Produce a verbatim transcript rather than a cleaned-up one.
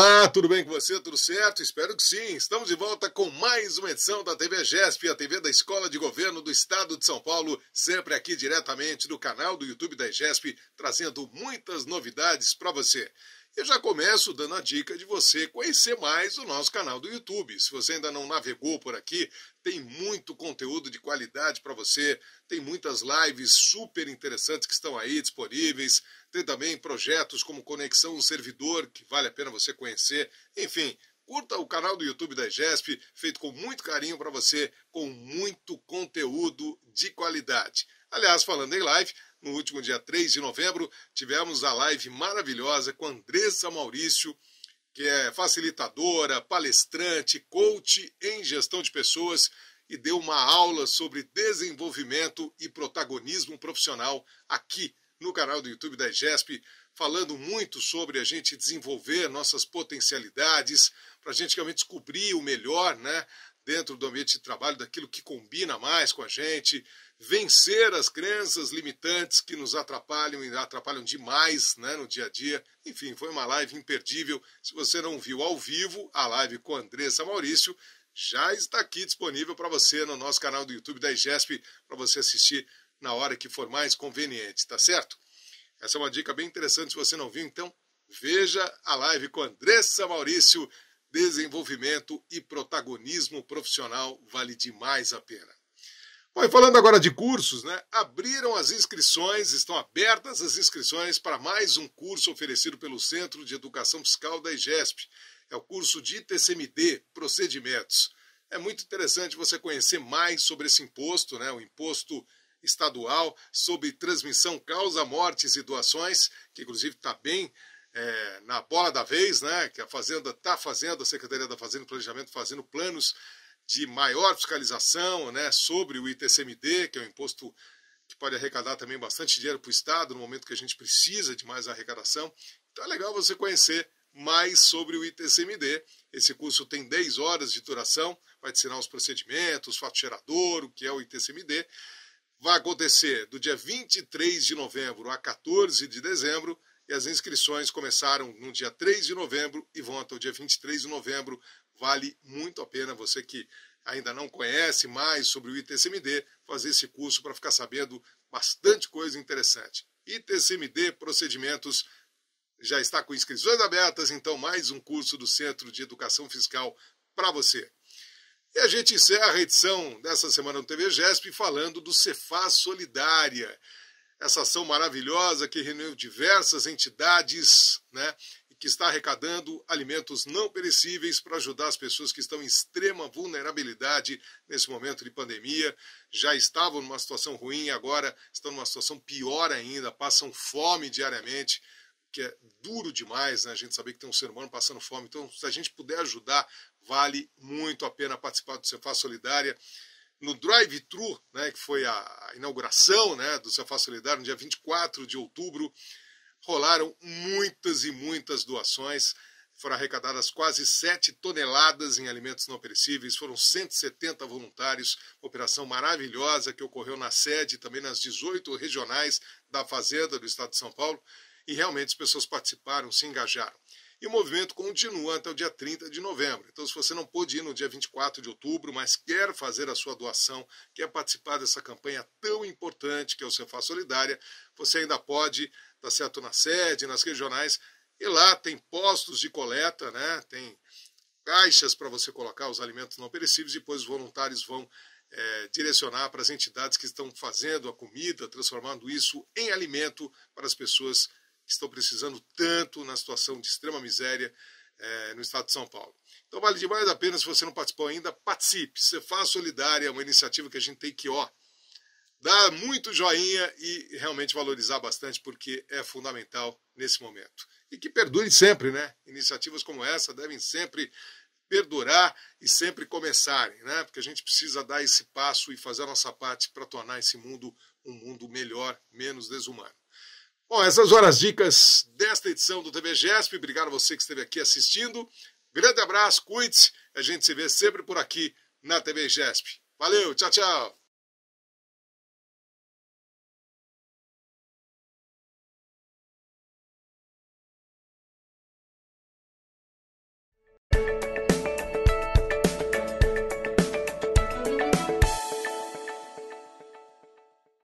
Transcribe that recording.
Olá, tudo bem com você? Tudo certo? Espero que sim. Estamos de volta com mais uma edição da T V GESP, a T V da Escola de Governo do Estado de São Paulo, sempre aqui diretamente do canal do YouTube da GESP, trazendo muitas novidades para você. Eu já começo dando a dica de você conhecer mais o nosso canal do YouTube. Se você ainda não navegou por aqui, tem muito conteúdo de qualidade para você, tem muitas lives super interessantes que estão aí disponíveis, tem também projetos como Conexão no Servidor, que vale a pena você conhecer. Enfim, curta o canal do YouTube da GESP, feito com muito carinho para você, com muito conteúdo de qualidade. Aliás, falando em live, no último dia três de novembro, tivemos a live maravilhosa com Andressa Maurício, que é facilitadora, palestrante, coach em gestão de pessoas e deu uma aula sobre desenvolvimento e protagonismo profissional aqui no canal do YouTube da GESP, falando muito sobre a gente desenvolver nossas potencialidades, para a gente realmente descobrir o melhor, né, dentro do ambiente de trabalho, daquilo que combina mais com a gente, vencer as crenças limitantes que nos atrapalham e atrapalham demais, né, no dia a dia. Enfim, foi uma live imperdível. Se você não viu ao vivo a live com a Andressa Maurício, já está aqui disponível para você no nosso canal do YouTube da GESP, para você assistir na hora que for mais conveniente, tá certo? Essa é uma dica bem interessante, se você não viu, então veja a live com a Andressa Maurício, desenvolvimento e protagonismo profissional, vale demais a pena. Bom, e falando agora de cursos, né? Abriram as inscrições, estão abertas as inscrições para mais um curso oferecido pelo Centro de Educação Fiscal da GESP. É o curso de I T C M D, Procedimentos. É muito interessante você conhecer mais sobre esse imposto, né? O imposto estadual sobre transmissão, causa, mortes e doações, que inclusive está bem é, na bola da vez, né? Que a Fazenda está fazendo, a Secretaria da Fazenda e Planejamento fazendo planos de maior fiscalização, né, sobre o I T C M D, que é um imposto que pode arrecadar também bastante dinheiro para o Estado, no momento que a gente precisa de mais arrecadação. Então é legal você conhecer mais sobre o I T C M D. Esse curso tem dez horas de duração, vai te ensinar os procedimentos, fato gerador, o que é o I T C M D. Vai acontecer do dia vinte e três de novembro a quatorze de dezembro, e as inscrições começaram no dia três de novembro e vão até o dia vinte e três de novembro. Vale muito a pena você que ainda não conhece mais sobre o I T C M D fazer esse curso para ficar sabendo bastante coisa interessante. I T C M D Procedimentos já está com inscrições abertas, então mais um curso do Centro de Educação Fiscal para você. E a gente encerra a edição dessa semana do T V GESP falando do Cefaz Solidária, essa ação maravilhosa que reuniu diversas entidades, né, que está arrecadando alimentos não perecíveis para ajudar as pessoas que estão em extrema vulnerabilidade nesse momento de pandemia. Já estavam numa situação ruim, agora estão numa situação pior ainda, passam fome diariamente, que é duro demais, né? A gente saber que tem um ser humano passando fome. Então, se a gente puder ajudar, vale muito a pena participar do Cefaz Solidária. No drive-thru, né, que foi a inauguração, né, do Cefaz Solidário, no dia vinte e quatro de outubro, rolaram muitas e muitas doações, foram arrecadadas quase sete toneladas em alimentos não perecíveis, foram cento e setenta voluntários, operação maravilhosa que ocorreu na sede e também nas dezoito regionais da Fazenda do Estado de São Paulo, e realmente as pessoas participaram, se engajaram. E o movimento continua até o dia trinta de novembro. Então, se você não pôde ir no dia vinte e quatro de outubro, mas quer fazer a sua doação, quer participar dessa campanha tão importante que é o Cefaz Solidária, você ainda pode, tá certo, na sede, nas regionais, e lá tem postos de coleta, né? Tem caixas para você colocar os alimentos não perecíveis, e depois os voluntários vão é, direcionar para as entidades que estão fazendo a comida, transformando isso em alimento para as pessoas que estão precisando tanto na situação de extrema miséria é, no estado de São Paulo. Então vale demais a pena, se você não participou ainda, participe. Cefaz Solidária é uma iniciativa que a gente tem que, ó, dar muito joinha e realmente valorizar bastante, porque é fundamental nesse momento. E que perdure sempre, né? Iniciativas como essa devem sempre perdurar e sempre começarem, né? Porque a gente precisa dar esse passo e fazer a nossa parte para tornar esse mundo um mundo melhor, menos desumano. Bom, essas horas dicas desta edição do T V GESP. Obrigado a você que esteve aqui assistindo. Grande abraço, cuide-se. A gente se vê sempre por aqui na T V GESP. Valeu, tchau, tchau.